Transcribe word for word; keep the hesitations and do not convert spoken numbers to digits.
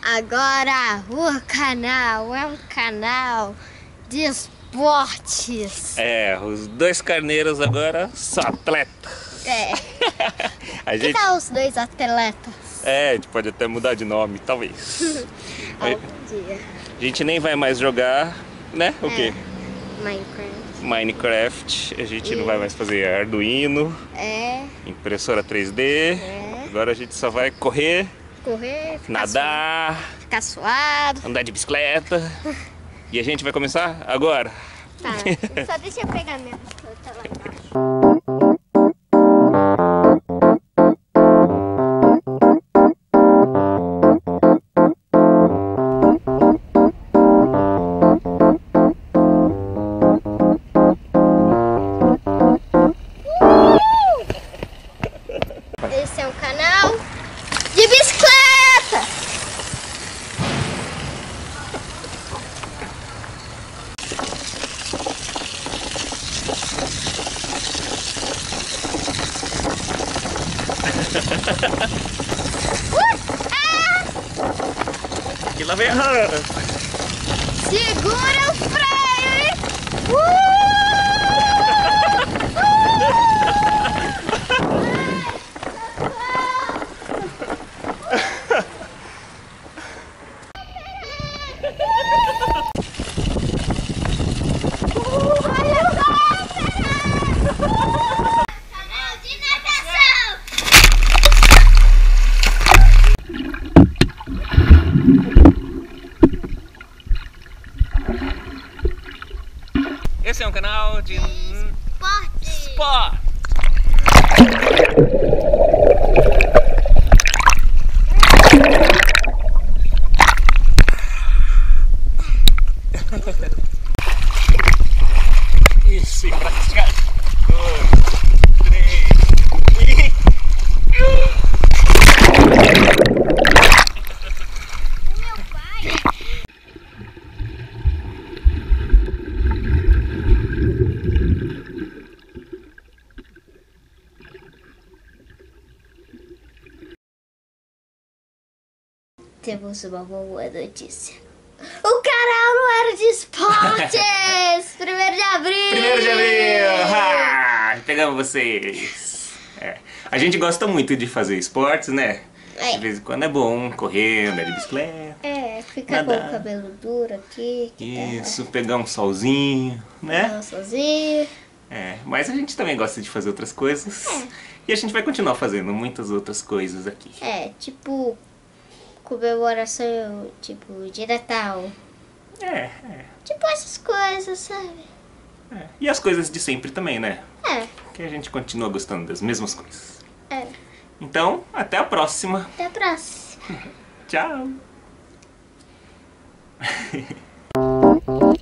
Agora o canal é um canal de esportes. É, os dois carneiros agora são atletas. É. A Que gente... tal os dois atletas? É, a gente pode até mudar de nome, talvez. Algum dia. A gente nem vai mais jogar, né? O É. quê? Minecraft. Minecraft. A gente E- não vai mais fazer Arduino, É. impressora três D. É. Agora a gente só vai correr, Correr, ficar nadar, suado, ficar suado. andar de bicicleta. E a gente vai começar agora. Tá, só deixa eu pegar minha bicicleta lá embaixo. Esse é um canal de bicicleta. E lá vem a... Segura o freio e... Uh! Canal de natação! Esse é um canal de... Esporte! Sport! Isso, e praticar. Dois, três, e... Meu pai! Temos uma boa notícia. O canal não era de esportes! Primeiro de abril! Primeiro de abril! Ah, pegamos vocês! É. A gente gosta muito de fazer esportes, né? É. De vez em quando é bom correr, andar de bicicleta. É, fica com Nadar. o cabelo duro aqui. Que Isso, pegar um solzinho, né? Tá sozinho. É, mas a gente também gosta de fazer outras coisas. É. E a gente vai continuar fazendo muitas outras coisas aqui. É, tipo comemoração, tipo, de Natal. É, é, Tipo essas coisas, sabe? é. E as coisas de sempre também, né? É, Que a gente continua gostando das mesmas coisas. é. Então, até a próxima. Até a próxima. Tchau!